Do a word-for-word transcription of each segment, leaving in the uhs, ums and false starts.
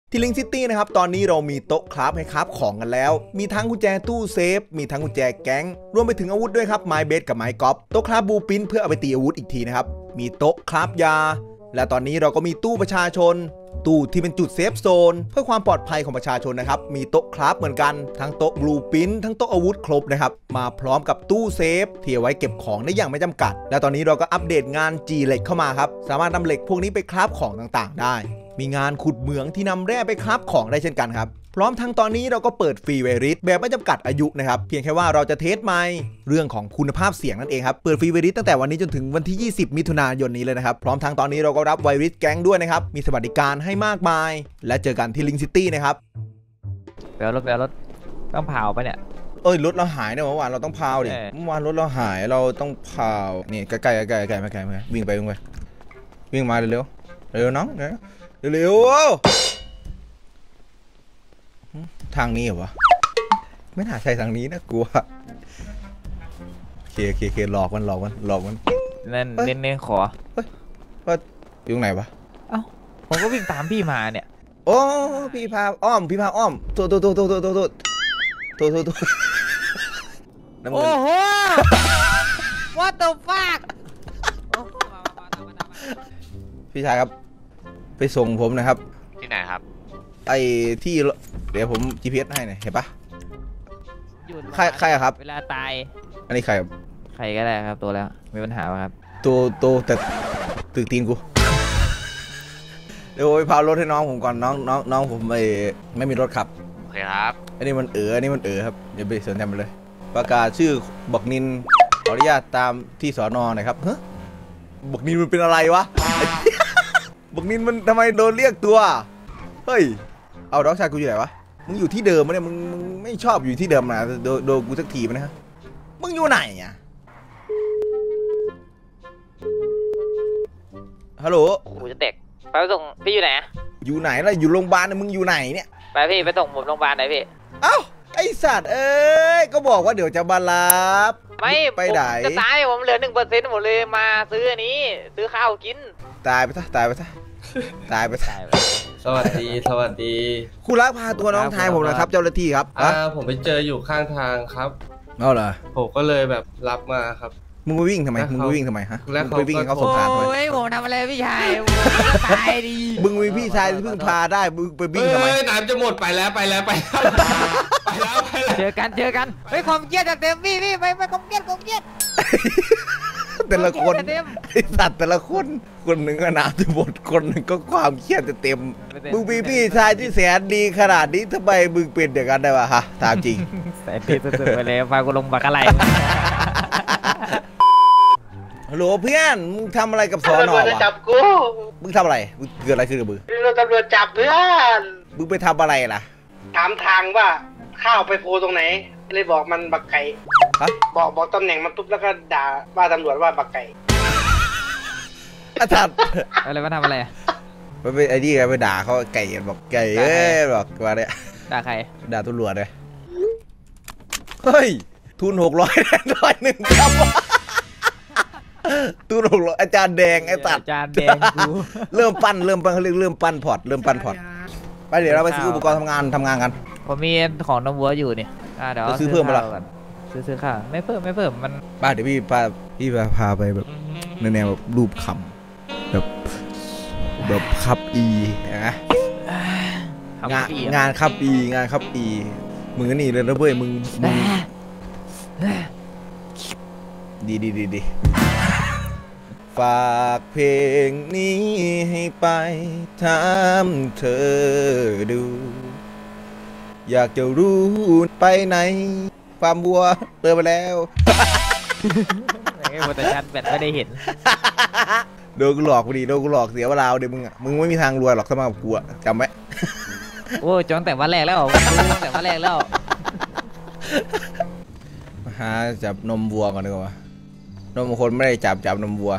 ที่ลิงซิตี้นะครับตอนนี้เรามีโต๊ะคราฟให้คราฟของกันแล้วมีทั้งกุญแจตู้เซฟมีทั้งกุญแจแก๊งรวมไปถึงอาวุธด้วยครับไม้เบสกับไม้กอล์ฟโต๊ะคราฟบูปินเพื่อเอาไปตีอาวุธอีกทีนะครับมีโต๊ะคราฟยาและตอนนี้เราก็มีตู้ประชาชนตู้ที่เป็นจุดเซฟโซนเพื่อความปลอดภัยของประชาชนนะครับมีโต๊ะคราฟเหมือนกันทั้งโต๊ะบลูปินทั้งโต๊ะอาวุธครบนะครับมาพร้อมกับตู้เซฟที่เอาไว้เก็บของได้อย่างไม่จำกัดและตอนนี้เราก็อัปเดตงานจีเหล็กเข้ามาครับสามารถนำเหล็กพวกนี้ไปคราฟของต่างๆได้มีงานขุดเหมืองที่นำแร่ไปคราฟของได้เช่นกันครับพร้อมทั้งตอนนี้เราก็เปิดฟรีเวริสแบบไม่จำกัดอายุนะครับเพียงแค่ว่าเราจะเทสไมค์เรื่องของคุณภาพเสียงนั่นเองครับเปิดฟรีเวริสตั้งแต่วันนี้จนถึงวันที่ยี่สิบมิถุนายนนี้เลยนะครับพร้อมทั้งตอนนี้เราก็รับไวริสแก๊งด้วยนะครับมีสวัสดิการให้มากมายและเจอกันที่ลิงซิตี้นะครับแปลรถแปลรถต้องเผาไปเนี่ยเอ้ยรถเราหายเนี่ยเมื่อวานเราต้องพาวดิเมื่อวานรถเราหายเราต้องพาวนี่ใกล้ๆใกล้ๆใกล้ๆใกล้ๆใกล้ๆวิ่งไปวิ่งไปวิ่งมาเร็วๆเร็วน้องเร็วทางนี้เหรอวะไม่น่าใช่ทางนี้นะกลัวเคเคเคหลอกมันหลอกมันหลอกมันเน้นเน้นเน้นขอเฮ้ยว่าอยู่ไหนวะเอ้าผมก็วิ่งตามพี่มาเนี่ยโอ้พี่พาอ้อมพี่พาอ้อมโทษโทษโทษโทษโทษโทษโทษโทษโทษโทษโอ้โห What the fuck พี่ชายครับไปส่งผมนะครับที่ไหนครับไอ้ที่เดี๋ยวผม จี พี เอส ให้หน่อยเห็นปะใครใครครับเวลาตายอันนี้ใครครับใครก็ได้ครับตัวแล้วมีปัญหาป่ะครับตัวตัวแต่ตึกตีนกูเดี๋ยวไปพารถให้น้องผมก่อนน้องน้องน้องผมไม่ไม่มีรถขับโอเคครับอันนี้มันเอ๋ออันนี้มันเอ๋อครับอย่าไปสนใจมันเลยประกาศชื่อบักนินขออนุญาตตามที่สน.หน่อยครับเฮ้ยบักนินมันเป็นอะไรวะบักนินมันทำไมโดนเรียกตัวเฮ้ยเอาน้องชายกูอยู่ไหนวะมึงอยู่ที่เดิมมั้ยเนี่ยมึงมึงไม่ชอบอยู่ที่เดิมนะโดโดกูสักทีมั้ยนะมึงอยู่ไหนอ่ะฮัลโหลกูจะเด็กไปส่งพี่อยู่ไหนอยู่ไหนล่ะอยู่โรงพยาบาลนะมึงอยู่ไหนเนี่ยไปพี่ไปส่งผมโรงพยาบาลไหนพี่เอ้าไอสัตว์เอ้ยก็บอกว่าเดี๋ยวจะมารับไม่ไปไหนจะตายผมเหลือหนึ่งเปอร์เซ็นต์หมดเลยมาซื้ออันนี้ซื้อข้าวกินตายไปซะตายไปซะตายไปซะสวัสดีสวัสดีคุณรักพาตัวน้องชายผมนะครับเจ้าหน้าที่ครับอ่าผมไปเจออยู่ข้างทางครับเอาเหรอผมก็เลยแบบรับมาครับมึงไปวิ่งทำไมมึงไปวิ่งทำไมฮะมึงไปวิ่งเขาสงสารทำไมโอ้ยผมทำอะไรพี่ชายตายดีมึงมีพี่ชายที่เพิ่งพาได้มึงไปวิ่งทำไมน้ำจะหมดไปแล้วไปแล้วไปไปแล้วไปแล้วเจอกันเจอกันเฮ้ยความเครียดจะเต็มพี่พี่ไปไปความเครียดความเครียดแต่ละคนไอสัตว์แต่ละคนคนหนึ่งก็น้ำจะหมดคนหนึ่งก็ความเครียดจะเต็มมึงมีพี่ชายที่แสนดีขนาดนี้ทำไมมึงเป็นอย่างนั้นได้วะฮะถามจริงแสนดีสุดๆไปเลยพากูลงบักอะไรฮัลโหลเพื่อนมึงทำอะไรกับสอนอวะจับกูมึงทำอะไรมึงเกิดอะไรขึ้นกับมึงตำรวจจับเพื่อนมึงไปทำอะไรล่ะถามทางว่าข้าวไปโพตรงไหนเลยบอกมันบักไก่บอกบอกตำแหน่งมันปุ๊บแล้วก็ด่าว่าตำรวจว่าบักไก่อาจารย์อะไรมาทำอะไรไปไปไอ้นี่ไงไปด่าเขาไก่บอกไก่เอ้ยบอกว่าเนี่ยด่าใครด่าตำรวจเลยเฮ้ยทุนหกร้อยร้อยหนึ่งครับทุนหกร้อยอาจารย์แดงไอ้ตัดอาจารย์แดงกูเริ่มปั้นเริ่มปั้นเขาเรียกเริ่มปั้นพอร์ตเริ่มปั้นพอร์ตไปเดี๋ยวเราไปซื้ออุปกรณ์ทำงานทำงานกันผมมีของน้ำวัวอยู่เนี่ยเดี๋ยวซื้อเพิ่มมาละซื้อซื้อข้าวไม่เพิ่มไม่เพิ่มมันป้าเดี๋ยวพี่พาพี่พาพาไปแบบในแนวแบบรูปคำแบบแบบคับอีนะงานงานคับอีงานคับอีมึงก็นี่เลยนะเว้ยมึงดีดีดีดีฝากเพลงนี้ให้ไปถามเธอดูอยากจะรู้ไปไหนฟาร์มวัวเติมไปแล้วไอ้โมแต่ชันแบตไม่ได้เห็นโดนกูหลอกกูดีโดนกูหลอกเสียเวลาเดี๋ยวมึงอ่ะมึงไม่มีทางรวยหรอกถ้ามากับกูอ่ะจำไว้โอ้จนแต่วันแรกแล้วตั้งแต่วันแรกแล้วมาหาจับนมวัวก่อนดีกว่านมคนไม่ได้จับจับนมวัว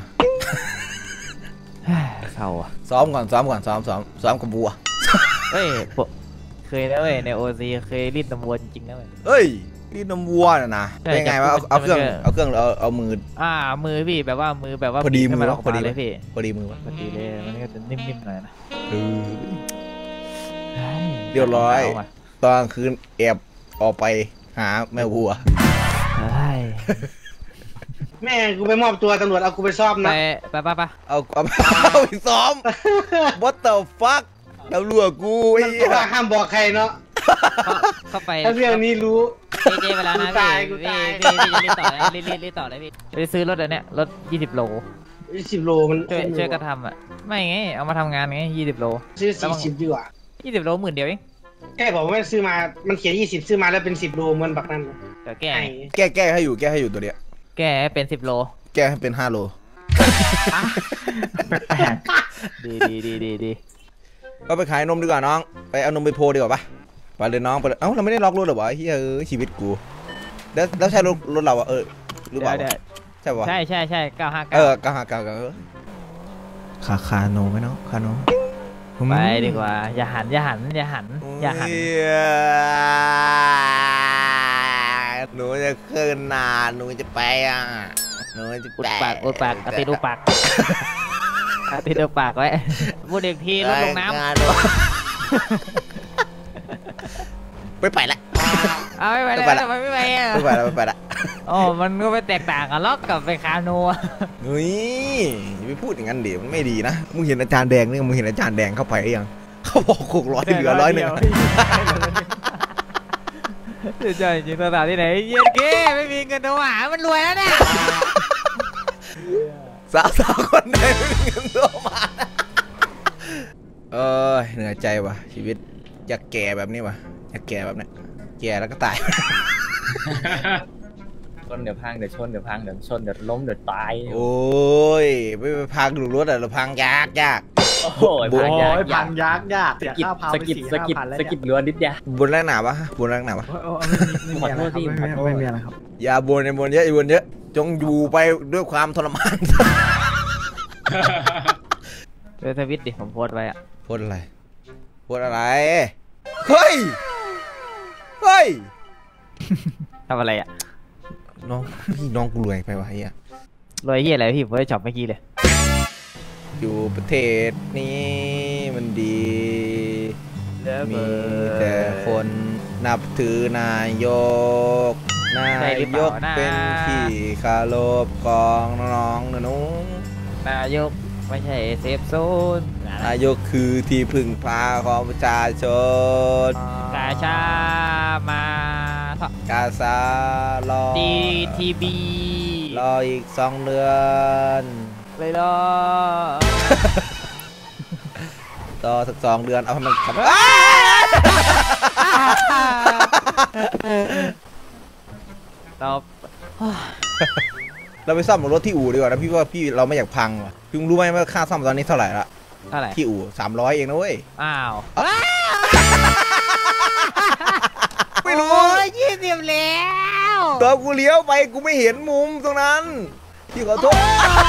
เข้าอ่ะซ้อมก่อนซ้อมก่อนซ้อมซ้อมซ้อมกับวัวเฮ้ยเคยแล้วเว้ยในโอซีเคยรีดนมวัวจริงๆนะเว้ยเฮ้ยรีดนมวัวน่ะนะเป็นไงวะเอาเครื่องเอาเครื่องเอาเอามืออ่ามือพี่แบบว่ามือแบบว่าพอดีมือพอดีเลยพี่พอดีมือพอดีเลยมันก็จะนิ่มๆหน่อยนะเรียบร้อยตอนกลางคืนแอบออกไปหาแม่วัวแม่กูไปมอบตัวตำรวจเอากูไปซ่อมนะไปไปไปเอาเอาไปซ้อม What the fuck ตำรวจกูไอ้เนี่ยห้ามบอกใครเนาะเข้าไปถ้าเรื่องนี้รู้เจ๊ไปแล้วนะพี่พี่พี่รีบต่อนะรีบรีบต่อเลยพี่ไปซื้อรถอันเนี้ยรถยี่สิบโลยี่สิบโลมันช่วยช่วยกระทำอ่ะไม่ไงเอามาทำงานไงยี่สิบโลซื้อสี่สิบดีกว่ายี่สิบโลหมื่นเดียวเองแกบอกว่าซื้อมามันเขียนยี่สิบซื้อมาแล้วเป็นสิบโลมันบักนั่นเดี๋ยวแก้แก้แก้ให้อยู่แก้ให้อยู่ตัวเนี้ยแก้เป็นสิบโลแก้ให้เป็นห้าโลดีดีดีดีดีก็ไปขายนมดีกว่าน้องไปเอานมไปโพดีกว่าปะไปเลยน้องไปเอ้าเราไม่ได้ล็อกรถหรอวะเฮ้ยเออชีวิตกูแล้วแล้วใช่รถรถเราอะเออหรือเปล่าใช่ปะใช่ใช่ใช่เก้าห้าเก้าเออเก้าห้าเก้าเออคาคาโนไหมน้องคาโนไปดีกว่าอย่าหันอย่าหันอย่าหันอย่าหันหนูจะขึ้นนาหนูจะไปอ่ะหนูจะอุดปากอุดปากกระติดอุดปากกระติดอุดปากไว้พูดเด็กทีลดลงน้ำไม่ไปละเอาไม่ไปแล้วทำไมไม่ไปอ่ะไม่ไปแล้วไม่ไปละอ๋อมันก็ไปแตกต่างกันล็อกกับไปคาโนเฮ้ยอย่าไปพูดอย่างนั้นเดี๋ยวมันไม่ดีนะมึงเห็นอาจารย์แดงนี่มึงเห็นอาจารย์แดงเข้าไปยังเขาบอกหกร้อยเหลือร้อยหนึ่งใช่จริงๆตาที่ไหนเย็นเก้ไม่มีเงินโทรหามันรวยแล้วเนี่ยสาวสาวคนไหนไม่มีเงินโทรมาเออเหนื่อยใจว่ะชีวิตอยากแก่แบบนี้ว่ะอยากแก่แบบนี้แก่แล้วก็ตายชนเดี๋ยวพังเดี๋ยวชนเดี๋ยวพังเดี๋ยวชนเดี๋ยวล้มเดี๋ยวตายโอ้ยไม่ไปพังดูรถอะเราพังยากยากโอ้ยพังยากพังยากยากสกิดสกิดสกิดสกิดล้วนนิดเดียวบนแรงหนาวะบนแรงหนาวะขอโทษที่ไม่มีอะไรครับอย่าบนในบนเยอะอีบนเยอะจงอยู่ไปด้วยความทรมานเออทวิตดิผมโพสไว้อะโพสอะไรโพสอะไรเฮ้ยเฮ้ยทำอะไรอะน้องพี่น้องกูรวยไปวะเฮียรวยเฮียอะไรพี่ผมได้ช็อปเมื่อกี้เลยอยู่ประเทศนี้มันดีมีแต่คนนับถือนายกนายกเป็นที่คารพของน้องๆนุ้งนายกไม่ใช่เซฟโซนนายกคือที่พึ่งพาของประชาชนกาชามากาซารอดี ที บีรออีกสองเดือนเลยรอต่อสักสองเดือนเอาให้มันขับตอบเราไปซ่อมรถที่อู่ดีกว่านะพี่ว่าพี่เราไม่อยากพังว่ะพี่รู้ไหมว่าค่าซ่อมตอนนี้เท่าไหร่ละเท่าไหร่ที่อู่สามร้อยเองนะเว้ยอ้าวไม่รู้ยี่สิบแล้วตัวกูเลี้ยวไปกูไม่เห็นมุมตรงนั้นพี่ขอโทษ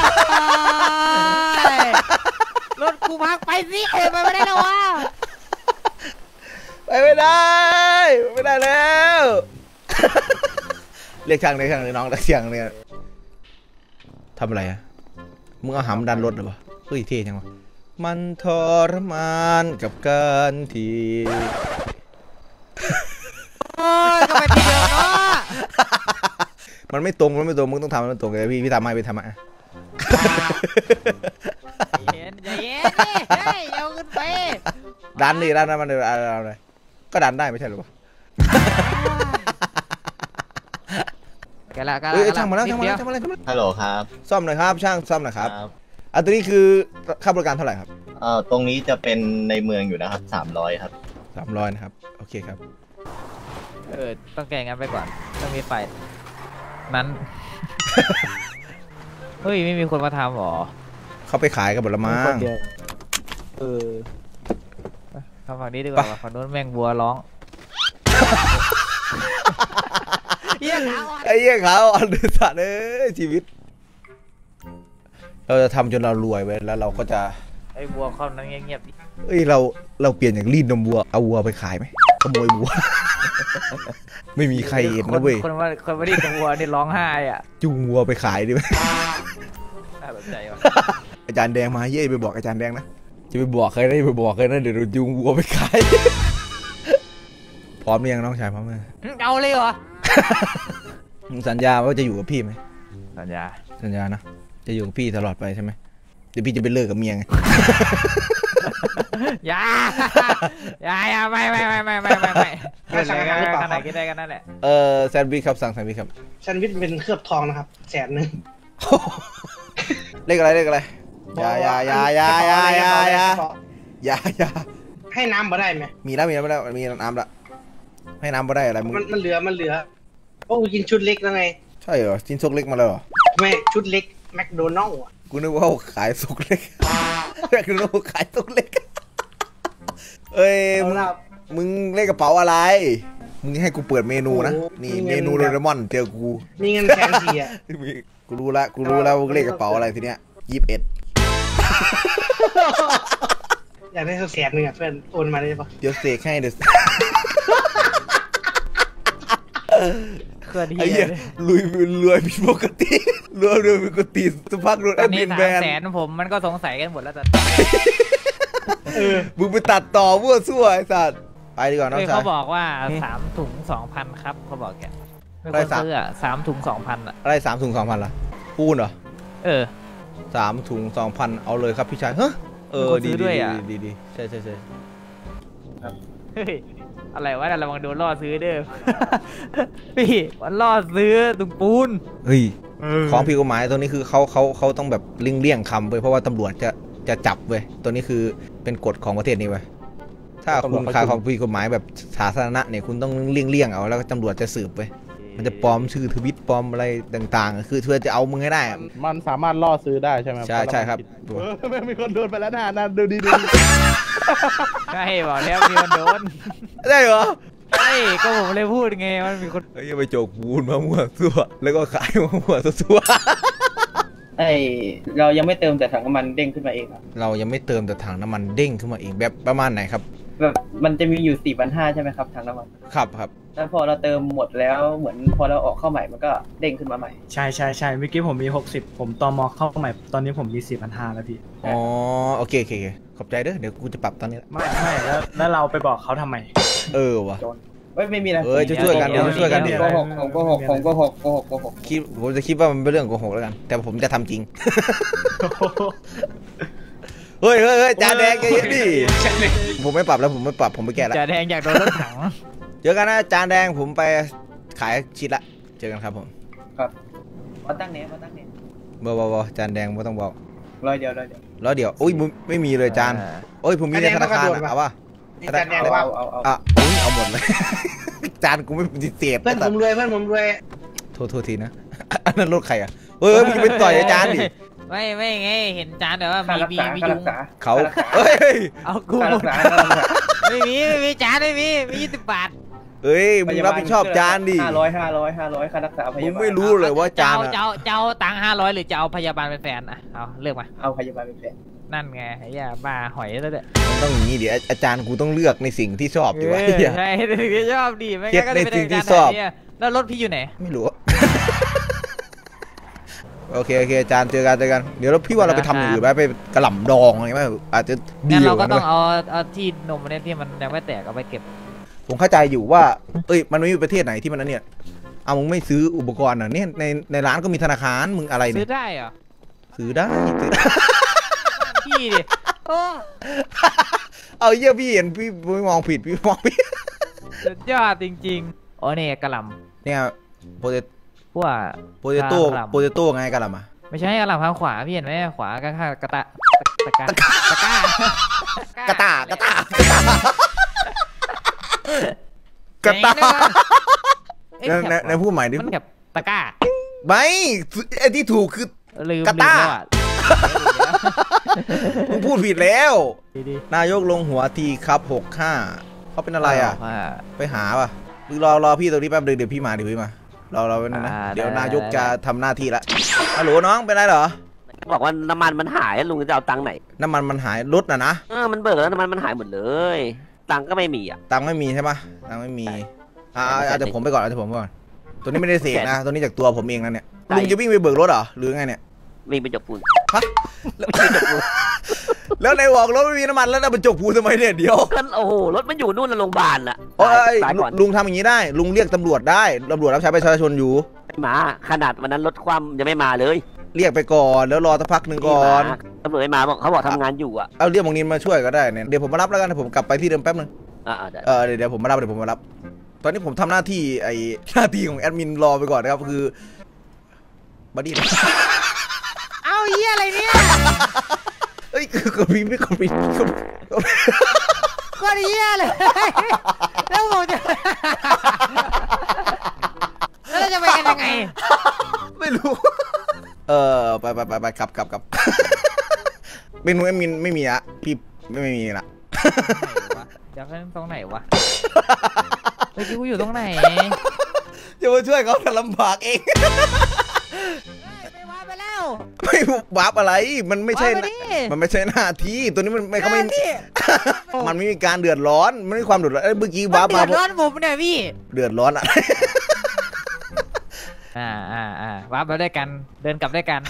รถกูพักไปสิไปไม่ได้แล้ววะไปไม่ได้ไม่ได้แล้วเรียกช่างเรียกช่างเลยน้องเรียกช่างเนี่ยทำอะไรอะมึงเอาหำดันรถหรือเปล่าเฮ้ยเท่จังวะมันทรมานกับการที่โอ้ยก็ไปทีเดียวเนาะมันไม่ตรงมันไม่ตรงมึงต้องทำมันตรงเลยพี่พี่ทำให้พี่ทำให้เย็นใจเย็นเฮ้ยเอาขึ้นไปดันดิดันมันอะไรก็ดันได้ไม่ใช่หรือเปล่าแกละแกละเฮ้ยช่างมาแล้วช่างมาแล้วช่างมาแล้วฮัลโหลครับซ่อมหน่อยครับช่างซ่อมหน่อยครับอันนี้คือค่าบริการเท่าไหร่ครับเอ่อตรงนี้จะเป็นในเมืองอยู่นะครับสามร้อยครับสามร้อยนะครับโอเคครับเออต้องแก้งั้นไปก่อนต้องมีไฟนั้นเฮ้ยไม่มีคนมาทำหรอเขาไปขายกันหมดละมั้งเออทำฝั่งนี้ดีกว่าฝั่งนู้นแมงบัวร้องไอ้เหี้ยเขาอันเดือดสัตว์เอ้ยชีวิตเราจะทำจนเรารวยไปแล้วเราก็จะไอ้บัวเขานั่งเงียบๆดิเอ้ยเราเราเปลี่ยนอย่างรีดนมวัวเอาวัวไปขายไหมขโมยวัวไม่มีใครเห็นนะเว้ยคนว่าคนว่ารีดนมวัวนี่ร้องไห้อ่ะจูงวัวไปขายดิไหมน่าสนใจว่ะอาจารย์แดงมาเย่ไปบอกอาจารย์แดงนะจะไปบอกใครได้ไปบอกใครนะเดี๋ยวจูงวัวไปขายพร้อมหรือยังน้องชายพร้อมไหมเอาเลยเหรอมึงสัญญาว่าจะอยู่กับพี่ไหมสัญญาสัญญานะจะอยู่กับพี่ตลอดไปใช่ไหมเดี๋ยวพี่จะไปเลิกกับเมียไงอย่าอย่าอย่าไม่ไม่ไม่ไม่ไม่ไม่ไม่ไม่สั่งอาหารหรือเปล่าขนาดกินได้กันนั่นแหละเออแซนด์วิชครับสั่งแซนด์วิชครับแซนด์วิชเป็นเคลือบทองนะครับแสนหนึ่งเลขอะไรเลขอะไรอย่าอย่าอย่าอย่าอย่าอย่าอย่าอย่าอย่าให้น้ำมาได้ไหมมีแล้วมีแล้วมีแล้วมีน้ำละให้น้ำมาได้อะไรมึงมันมันเหลือมันเหลือโอ้กินชุดเล็กแล้วไงใช่เหรอชิ้นซกเล็กมาแล้วเหรอไม่ชุดเล็กแมคโดนัลล์อ่ะกูนึกว่าขายซกเล็กกูนึกว่าขายซกเล็กเอ้ยมึงเลขกระเป๋าอะไรมึงให้กูเปิดเมนูนะนี่เมนูโดเรมอนเจอกูมีเงินแสนสี่อ่ะกูรู้ละกูรู้แล้วเลขกระเป๋าอะไรทีเนี้ยยี่สิบเอ็ดอยากได้สักแสนหนึ่งอ่ะเพื่อนโอนมาได้ปะเดี๋ยวเสกให้เดี๋ยวเคลื่อนที่รวยรวยผิดปกติรวยรวยผิดปกติสุภาพรวยแอดมินแบนแสนผมมันก็สงสัยกันหมดแล้วแต่เออมึงไปตัดต่อมั่วซั่วไอ้สัตว์ไปดีกว่าน้องชายเขาบอกว่าสามถุงสองพันครับเขาบอกแกไม่ควรซื้ออ่ะสามถุงสองพันอ่ะอะไรสามถุงสองพันล่ะปูนเหรอเออสามถุงสองพันเอาเลยครับพี่ชายเฮ้ยเออดีด้วยอ่ะดีดีใช่ใช่ใช่เฮ้ยอะไรวะระวังโดนล่อซื้อเด้อพี่มันล่อซื้อถุงปูนเฮ้ยของผิดกฎหมายตัวนี้คือเขาเขาเขาต้องแบบเลี่ยงเลี่ยงคำไปเพราะว่าตำรวจจะจะจับเว้ยตัวนี้คือเป็นกฎของประเทศนี้เว้ยถ้าคุณขายของผิดกฎหมายแบบสาธารณะเนี่ยคุณต้องเลี่ยงเลี่ยงเอาแล้วตำรวจจะสืบเว้ยมันจะปลอมชื่อทวิตปลอมอะไรต่างๆคือเพื่อจะเอามึงให้ได้มันสามารถล่อซื้อได้ใช่ไหมใช่ใช่ครับไม่มีคนโดนไปแล้วนะนั่นดูดีดูใช่บอกแล้วมีคนโดนได้เหรอใช่ก็ผมเลยพูดไงมันมีคนเฮ้ยไปโจกปูนมามั่วซั่วแล้วก็ขายมามั่วซั่วไอเรายังไม่เติมแต่ถังน้ำมันเด้งขึ้นมาเองเรายังไม่เติมแต่ถังน้ำมันเด้งขึ้นมาเองแบบประมาณไหนครับแบบมันจะมีอยู่สี่พันห้าใช่ไหมครับถังน้ำมันครับครับแล้วพอเราเติมหมดแล้วเหมือนพอเราออกเข้าใหม่มันก็เด้งขึ้นมาใหม่ใช่ใช่ใช่เมื่อกี้ผมมีหกสิบผมตมเข้าใหม่ตอนนี้ผมมีสี่พันห้าแล้วพี่อ๋อโอเคโอเคขอบใจเด้อเดี๋ยวกูจะปรับตอนนี้ไม่ไม่แล้วแล้วเราไปบอกเขาทำไมเออวะไม่ไม่มีอะไรเออช่วยกันเดี๋ยวช่วยกันดิโกหกผมโกหกผมโกหกโกหกโกหกคิดผมจะคิดว่ามันเป็นเรื่องโกหกแล้วกันแต่ผมจะทำจริงเฮ้ยเฮ้ยจานแดงแกเยอะดิผมไม่ปรับแล้วผมไม่ปรับผมไปแก้แล้วจานแดงอยากโดนรถถังเจอกันนะจานแดงผมไปขายชิดละเจอกันครับผมครับมาตั้งเนี้ยมาตั้งเนี้ยบอบอบอจานแดงไม่ต้องบอกร้อยเดียวร้อยเดียวร้อยเดียวโอ้ยไม่มีเลยจานโอ้ยผมมีในธนาคารเอาป่ะจานแดงเอาเอาเอาอ่ะเอาหมดเลยจานกูไม่ปฏิเสธเพื่อนผมรวยเพื่อนผมรวยโทษโทษทีนะอันนั้นรถใครอ่ะเฮ้ยมึงไปต่อยจานดิไม่ไม่ไงเห็นจานแต่ว่ามีมีมียุงเขาเฮ้ยเอากูไม่มีไม่มีจานไม่มีมียี่สิบบาทเฮ้ยมึงรับผิดชอบจานดิห้าร้อยห้าร้อยห้าร้อยค่ารักษาพยาบาลมึงไม่รู้เลยว่าจานเจ้าเจ้าตังค์ห้าร้อยหรือจะเอาพยาบาลเป็นแฟนอ่ะเอาเลือกมาเอาพยาบาลเป็นแฟนนั่นไงไอ้ย่าบ้าหอยแล้วเนี่ยมันต้องอย่างนี้ดิอาจารย์กูต้องเลือกในสิ่งที่ชอบดีวะใช่ในสิ่งที่ชอบดีไม่งั้นก็ในสิ่งที่ชอบแล้วรถพี่อยู่ไหนไม่รู้โอเคโอเคอาจารย์เจอกันเจอกันเดี๋ยวพี่ว่าเราไปทำอย่างอื่นไหมไปกระหล่ำดองอะไรไหมอาจจะดีงั้นเราก็ต้องเอาเอาที่นมเนี่ยที่มันยังไม่แตกเอาไปเก็บผมเข้าใจอยู่ว่าเอ้ยมันไม่มีประเทศไหนที่มันนั้นเนี่ยเอามึงไม่ซื้ออุปกรณ์อ่ะเนี่ยในในร้านก็มีธนาคารมึงอะไรเนี่ยซื้อได้เหรอซื้อได้พี่ดิโอ้เอาเยี่ยพี่เห็นพี่มองผิดพี่มองผิดสุดยอดจริงๆอ๋อเนี่ยกระหล่ำเนี่ยโปรเจพวกโปรเจโต้โปรเจโต้ไงกระหล่ำอ่ะไม่ใช่กระหล่ำทางขวาพี่เห็นไหมขวากระตากระตะตะกาตะกากระตากระตากระตาในในผู้ใหม่ดิมันแบบตะก้าไม่ไอ้ที่ถูกคือกระตามึงพูดผิดแล้วนายกลงหัวทีครับหกห้าเขาเป็นอะไรอ่ะไปหาป่ะมึงรอรอพี่ตรงนี้แป๊บเดี๋ยวพี่มาเดี๋ยวพี่มารอเราเป็นนะเดี๋ยวนายกจะทำหน้าที่ละฮัลโหลน้องเป็นไรเหรอบอกว่าน้ำมันมันหายลุงจะเอาตังค์ไหนน้ำมันมันหายรถน่ะนะเออมันเบิกแล้วน้ำมันมันหายหมดเลยตังค์ก็ไม่มีอ่ะตังค์ไม่มีใช่ปะตังค์ไม่มีอ่าอาจจะผมไปก่อนอาจจะผมไปก่อนตัวนี้ไม่ได้เสกนะตัวนี้จากตัวผมเองนะเนี่ยลุงจะวิ่งไปเบิกรถเหรอหรือไงเนี่ยวิ่งไปจกปูนฮะแล้วในบอกรถไม่มีน้ำมันแล้วน่ะมันจกปูทำไมเนี่ยเดี๋ยวก็โอ้โหรถมันอยู่นู่นนะโรงพยาบาลน่ะโอ้ยตายก่อนลุงทำอย่างนี้ได้ลุงเรียกตำรวจได้ตำรวจรับใช้ประชาชนอยู่ไม่มาขนาดวันนั้นรถคว่ำยังไม่มาเลยเรียกไปก่อนแล้วรอสักพักหนึ่งก่อนไม่มาตำรวจไม่มาบอกเขาบอกทำงานอยู่อ่ะเอาเรียกมงนินมาช่วยก็ได้เนี่ยเดี๋ยวผมมารับแล้วกันผมกลับไปที่เดิมแป๊บนึงอ่าได้เออเดี๋ยวเดี๋ยวผมมารับเดี๋ยวผมมารับ ตอนนี้ผมทำหน้าที่ไอ้หน้าที่ของแอดมินรอไปก่อนนะครับคือบัดดี้เอาเหี้ยอะไรเนี่ยเฮ้ยคือก็มีไม่ก็มีก็เหี้ยเลยแล้วผมจะแล้วเราจะไปกันยังไงไม่รู้เออไปไปไปไปกลับกลับกลับเมนูแอดมินไม่มีอะพี่ไม่ไม่มีละอยากให้ตรงไหนวะเมื่อกี้กูอยู่ตรงไหนจะมาช่วยเขาแต่ลำบากเองไม่ว่าไปแล้วไม่วาร์ปอะไรมันไม่ใช่วาร์ปไปดิมันไม่ใช่หน้าที่ตัวนี้มันไม่เขาไม่ มันไม่มีการเดือดร้อนไม่มีความเดือดร้อนเอ้ยเมื่อกี้วาร์ปเดืมาอดร้อนผมเนี่ยพี่เดือดร้อนอะอ่าอ่าอ่าว้าไปด้วยกันเดินกลับด้วยกัน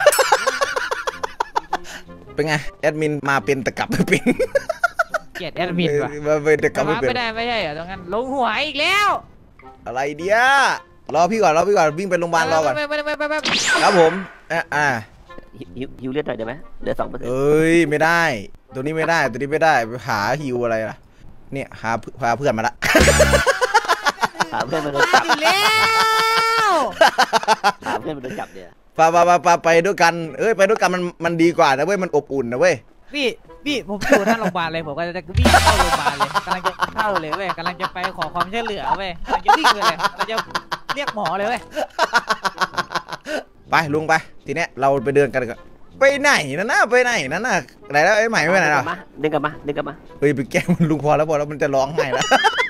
เป็นไงแอดมินมาเป็นแต่กลับไม่เป็นเกลียดแอดมินว่ะมาเป็นแต่กลับไม่ว้าเป็นไม่ได้ไม่ใช่เหรอตรงนั้นลงหัวอีกแล้วอะไรเดียรอพี่ก่อนรอพี่ก่อนวิ่งไปโรงพยาบาลรอก่อนไปไปไปไปไปครับผมอ่ะอ่าหิวหิวเลือดหน่อยได้ไหมเหลือสองเปอร์เซ็นต์เอ้ยไม่ได้ ตัวนี้ไม่ได้ตัวนี้ไม่ได้ไปหาฮิวอะไรล่ะเนี่ยหาหาเพื่อนมาละหาเพื่อนมาโดนจับอยู่แล้วหาเพื่อนมาโดนจับเนี่ยไปไปไปไปไปด้วยกันเอ้ยไปด้วยกันมันมันดีกว่านะเว้ยมันอบอุ่นนะเว้ยพี่พี่ผมอยู่หน้าโรงพยาบาลเลยผมก็จะวิ่งเข้าโรงพยาบาลเลยกำลังจะเข้าเลยเว้ยกำลังจะไปขอความช่วยเหลือเว้ยกำลังจะวิ่งไปเลยกำลังจะเรียกหมอเลยเว้ยไปลุงไปทีเนี้ยเราไปเดินกันก่อนไปไหนนะน่ะไปไหนนะน่ะไหนแล้วไอ้ใหม่ไม่ไปไหนหรอดึงกลับมาดึงกลับมาเฮ้ยไปแกล้งมันลุงพอแล้วพอแล้วมันจะร้องไห้แล้ว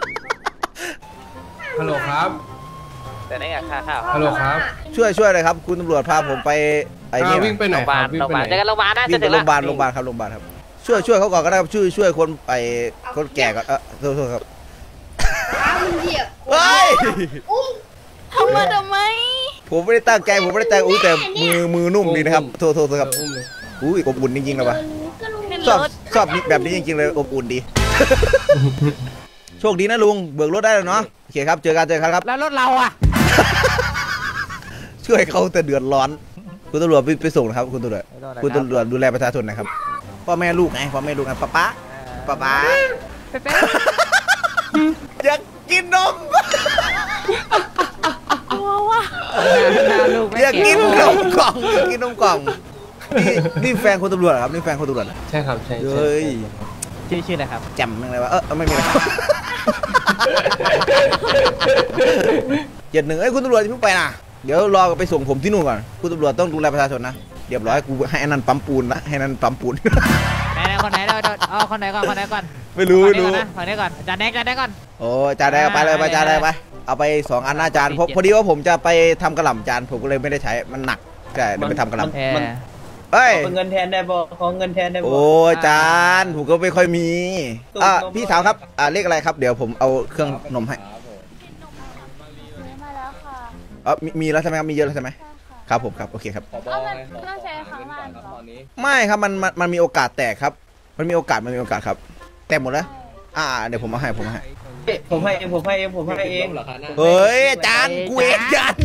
ฮัลโหลครับแต่ไหนอะค่าข้าวฮัลโหลครับช่วยช่วยเลยครับคุณตำรวจพาผมไปไอ้นี่อ่าวิ่งไปไหนโรงพยาบาลวิ่งโรงพไปยาบาลไหนเจอกันโรงพยาบาลนะวิ่งไปจะถึโรงละพยาบาลโรงพยาบาลครับโรงพยาบาลครับช่วยช่วยเขาก่อนก็ได้ครับช่วยช่วยคนไอ้คนแก่ก่อนเออโทษโทษครับมันเหยียบเฮ้ยทำมาทำไมผมไม่ได้ตั้งใจผมไม่ได้ตั้งอุ้ยแต่มือมือนุ่มดีนะครับโทษโทษครับเอออุ้มเลยอุ้ยอบอุ่นจริงๆเลยว่ะขึ้นชอบรถชอบแบบนี้จริงๆเลยอบอุ่นดี โชคดีนะลุงเบิกรถได้แล้วเนาะโอเคครับเจอกันเจอกันครับแล้วรถเราอะช่วยเขาแต่เดือดร้อนคุณตำรวจไปไปส่งนะครับคุณตำรวจคุณตำรวจดูแลประชาชนนะครับพ่อแม่ลูกไงพ่อแม่ลูกไงป๊าป๊าป๊าป๊าไปเป๊ะอยากกินนมกลัวว่ะหน้าลูกไม่อยากกินนเก๋มกล่องอยากกินนมกล่องนี่นี่แฟนคุณตำรวจเหรอครับนี่แฟนคุณตำรวจเหรอใช่ครับใช่ใช่เฮ้ยชื่อชื่ออะไรครับจำยังไงวะเออไม่มีอะไรเจ็ดหนึ่งเอ้ยคุณตำรวจอย่าเพิ่งไปนะเดี๋ยวรอไปส่งผมที่นู่นก่อนคุณตำรวจต้องดูแลประชาชนนะเรียบร้อยกูให้อันนั้นปั๊มปูนละให้อันนั้นปั๊มปูนไหนไหนคนไหนเดี๋ยวเดี๋ยวเอาคนไหนก่อนคนไหนก่อนไม่รู้ไม่รู้ฝั่งนี้ก่อนนะฝั่งนี้ก่อนจานแดกจานแดกก่อนโอ้จานใดก็ไปเลยไปจานใดไปเอาไปสองอันหน้าจานเพราะพอดีว่าผมจะไปทำกระหล่ำจานผมก็เลยไม่ได้ใช้มันหนักใช่เดี๋ยวไปทำกระหล่ำเออเฮ้ยขอเงินแทนได้บ่ขอเงินแทนได้บ่โอ้จานผมก็ไม่ค่อยมีตู้อ่ะนมพี่สาวครับอ่าเลขอะไรครับเดี๋ยวผมเอาเครื่องนมให้มาแล้วค่ะเออมีมีแล้วใช่ไหมครับมีเยอะแล้วใช่ไหมใช่ค่ะครับผมครับโอเคครับเอามันน่าใช้ครั้งล่างเหรอไม่ครับมันมันมันมีโอกาสแตกครับ มันมีโอกาสมันมีโอกาสครับแตกหมดแล้วอ่าเดี๋ยวผมเอาให้ผมเอาให้เอ้ยผมให้เองผมให้เองผมให้เองเฮ้ยจานกูเองจาน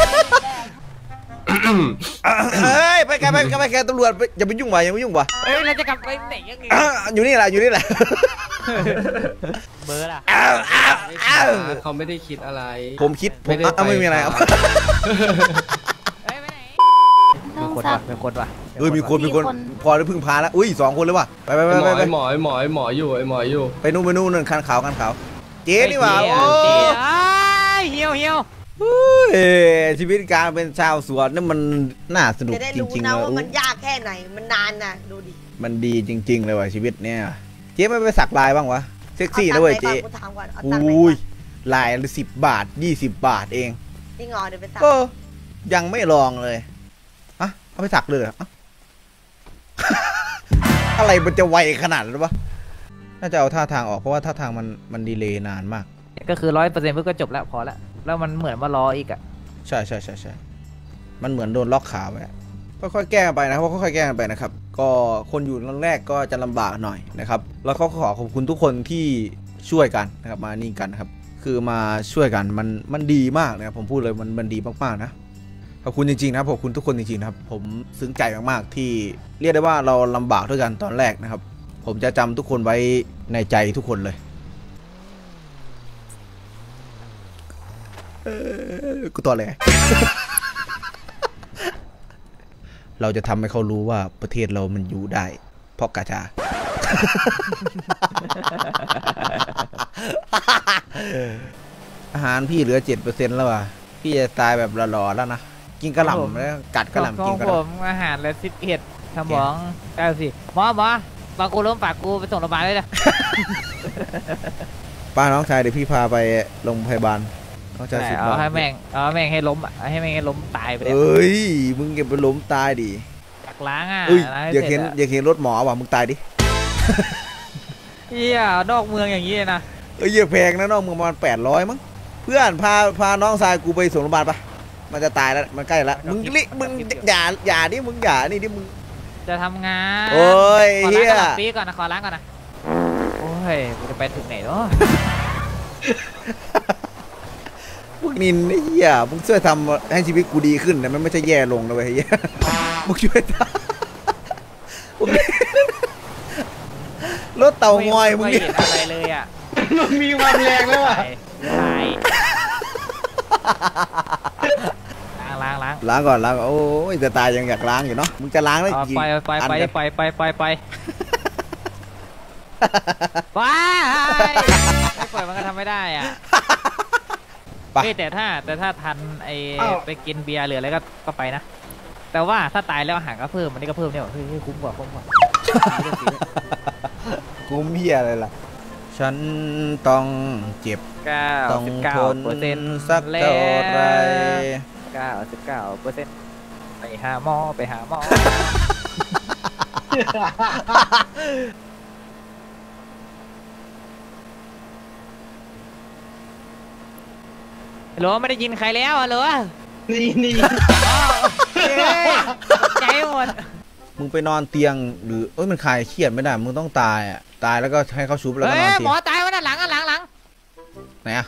เฮ้ยไปไกลไปไกลไปไกลตำรวจไปอย่าไปยุ่งว่ะอย่าไปยุ่งว่ะเอ้ยเราจะกลับไปไหนยังไงอ่ะอยู่นี่แหละอยู่นี่แหละเบอร์ล่ะอ้าวอ้าวอ้าวเขาไม่ได้คิดอะไรผมคิดผมไม่ได้อ่ะไม่มีอะไรครับเอ้ยไปไหนต้มีองคนซัว่ะกมีคนว่ะเออมีคนมีคนพอได้พึ่งพาแล้วอุ้ยสองคนเลยว่ะไปไปไปไอ้หมไปอไปไอ้หมอไอ้หมอไอ้หมออยู่ไอ้หมออยู่ไปนู่นไปนู่นนั่นคันขาวคันขาวเจ๊นี่หว่าเจ๊โอ้เจ๊เอ้ยเหี่ยวเหี่ยวเอ้ยชีวิตการเป็นชาวสวนนี่มันน่าสนุกจะได้จรู้ริงๆนะเลยว่ามันยากแค่ไหน มันนานนะดูดิมันดีจริง ๆ เลยว่ะชีวิตเนี่ยเจ๊ไม่ไปสักลายบ้างวะเซ็กซี่นะเว้ยเจ๊อาตังค์ไหนก่อนกูถามก่อนเอาตังค์ไหนอุ้ยก่อนลายละสิบบาทยี่สิบบาทเองจริงเหรอเดี๋ยวไปสักก็ยังไม่ลองเลยอ่ะเอาไปสักเลยเหรออ่ะ อะไรมันจะไวขนาดนั้นวะน่าจะเอาท่าทางออกเพราะว่าท่าทางมันมันดีเลย์นานมากก็คือร้อยเปอร์เซ็นต์เพื่อก็จบแล้วพอละแล้วมันเหมือนว่ารออีกอ่ะใช่ใช่ใช่ใช่มันเหมือนโดนล็อกขาไว้อะค่อยๆแก้กันไปนะครับค่อยๆแก้กันไปนะครับก็คนอยู่แรกก็จะลำบากหน่อยนะครับแล้วก็ขอขอบคุณทุกคนที่ช่วยกันนะครับมานี่กันนะครับคือมาช่วยกันมันมันดีมากนะครับผมพูดเลยมันมันดีมากๆนะขอบคุณจริงๆนะครับขอบคุณทุกคนจริงๆนะครับผมซึ้งใจมากๆที่เรียกได้ว่าเราลำบากด้วยกันตอนแรกนะครับผมจะจำทุกคนไว้ในใจทุกคนเลยกูตัวเลยเราจะทำให้เขารู้ว่าประเทศเรามันอยู่ได้เพราะกาชา อาหารพี่เหลือ เจ็ดเปอร์เซ็นต์ แล้วว่ะพี่จะตายแบบหล่อๆแล้วนะกินกระหล่ำแล้วกัดกระหล่ำกินกระหผล่ำมอาหารละสิบเอ็ดสมองเก้าสิหมอหมอปากกูล้มปากกูไปส่งโรงพยาบาลเลยนะป้าน้องชายเดี๋ยวพี่พาไปโรงพยาบาลน้องชายสุดหล่อเอาให้แม่งเอาแม่งให้ล้มอ่ะให้แม่งให้ล้มตายไปเลยเอ้ยมึงเก็บไปล้มตายดิอยากล้างอ่ะเอ้ยล้างให้อยากสร็เห็นจะอยากเห็นรถหมอว่ะมึงตายดิเฮียนอกเมืองอย่างนี้เลยนะเอ้ยอย่าแพงนะน้องมึงประมาณแปดร้อยมั้งเพื่อนพาพาน้องชายกูไปส่งโรงพยาบาลปะมันจะตายแล้วมันใกล้แล้วมึงลิมึงอย่าอย่าดิมึงอย่านี่ดิมึงจะทำงานโอ้ยขอเฮีล้างกระหล่ำปีก่อนนะขอล้างก่อนนะโอ้ยกูจะไปถึงไหนเนาะพวกนินไอ้เหี้ยมึงช่วยทำให้ชีวิตกูดีขึ้นนะมันไม่ใช่แย่ลงนะเว้ยเหี้ยมึงช่วยทำรถเต่างอยมึงไม่นี่เห็นอะไรเลยอ่ะมันมีความแรงแล้วอ่ะตายล้างล้างล้างล้างก่อนล้างก่อนโอ้ยจะตายยังอยากล้างอยู่เนาะมึงจะล้างได้เอากี่ไปไปอันไปกันไปไปไปไปไปไม่ปล่อยมันก็ทำไม่ได้อ่ะไปเฮ้ยแต่ถ้าแต่ถ้าทันไอไปกินเบียร์หรืออะไรก็ก็ไปนะแต่ว่าถ้าตายแล้วอาหารก็เพิ่มมันนี่ก็เพิ่มเนี่ยเฮ้ยคุ้มกว่าคุ้มกว่ากูเมียอะไรล่ะฉันต้องเจ็บเก้าต้องสิบเก้าทนเปอร์เซ็นต์สักเท่าไรเก้าสิบเก้าเปอร์เซ็นต์ไปหาหมอไปหาหมอฮัลโหลไม่ได้ยินใครแล้วฮัลโหลนี่นี่ใจหมดมึงไปนอนเตียงหรือเอ้ยมันคลายเครียดไม่ได้มึงต้องตายอ่ะตายแล้วก็ให้เขาชุบแล้วก็เฮ้นอนยเตีหมยอง ตายวะน่ะหลังอ่ะหลังหลังไหนอ่ะ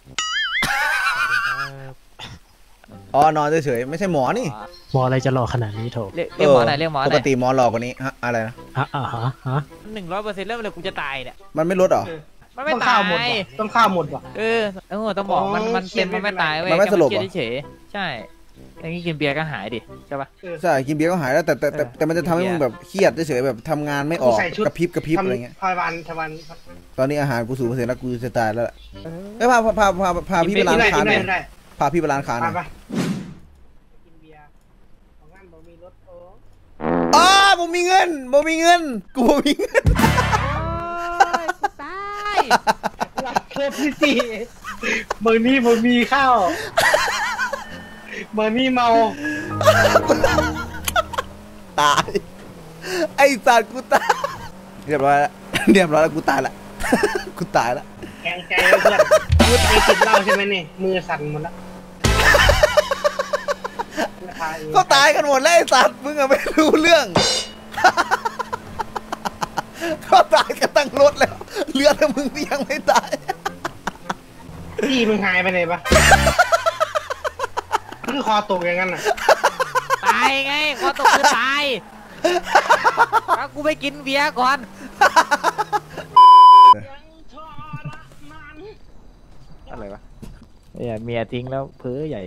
อ๋อนอนเฉยๆไม่ใช่หมอนี่หมออะไรจะหล่อขนาดนี้โถเรียกเรียกหมอหน่อยเรียกหมอหปน่กอยติหมอหลอกกว่านี้ฮะอะไรนะฮะอ่าฮะฮะหนึ่งร้อยเปอร์เซ็นต์เริ่มเลยกูจะตายเนี่ยมันไม่ลดเหรอมันไม่ต้องตาข้าวย หมดว่ะต้องข้าวหมดว่ะเออเออต้องบอกมันมันอ๋อเครีเต็ยมดมันไม่ตายเว้ยมันไม่สลบเหรอแค่เครียดเฉยๆใช่อย่างนี้กินเบียร์ก็หายดิใช่ปะใช่กินเบียร์ก็หายแล้วแต่แต่แต่แต่มันจะทำให้มึงแบบเครียดเฉยๆแบบทำงานไม่ออกใส่ชุดกระพริบกระพริบอะไรเงี้ยทำพยาบาลพยาบาลตอนนี้อาหารกูสูงเปอร์เซ็นต์แล้วกูจะตายแล้วล่ะเอ้ยพาพาพาพาพาพี่ไปร้านได้ค้าหน่ได้อยได้พาพี่ไปร้านค้าหไปน่อยไปกินเบียร์ของงานบ่มีรถโอ้อ๋อผมมีเงินผมมีเงินกูบ่มีเงินตายหลักเคพี่ตีเมื่อนี้ผมมีข้าวเมื่อนี้เมาตายไอ้สัตว์กูตายเรียบร้อยแล้วเรียบร้อยแล้วกูตายละกูตายละแข็งใจแล้วเพื่อนมือไตติดเหล้าใช่ไหมนี่มือสั่นหมดแล้วก็ตายกันหมดแล้วไอ้สัตว์มึงอะไม่รู้เรื่องก็ตายกันตั้งรถแล้วเหลือแต่มึงที่ยังไม่ตายพี่มึงหายไปไหนปะคือคอตกอย่างนั้นน่ะตายไงคอตกคือตายเอากูไปกินเบียร์ก่อนอะไรวะเมียเมียทิ้งแล้วเพ้อใหญ่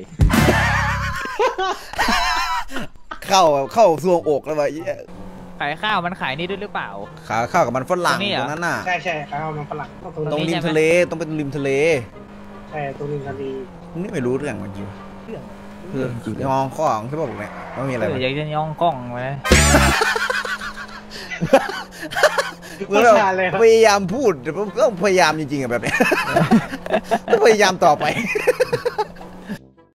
เข้าเข้าซวงอกแล้ววะไอ้เหี้ยขายข้าวมันขายนี่ด้วยหรือเปล่าขาเข้ากับมันฝรั่งตรงนี้เหรตอรงนั้นน่ะใช่ใช่ครับมันฝรั่งตรงตรงนี้ริมทะเลต้องเป็นริมทะเลใช่ตรงนี้ทะเลมึงนี่ไม่รู้เรื่องมันจริงเรื่องคือยองข้องใช่ป่ะผมเนี่ยไม่มีอะไรเอออยากจะย่องกล้องมานะเมื่อเราพยายามพูดแต่ต้องพยายามจริงๆอะแบบเนี้ยต้องพยายามต่อไป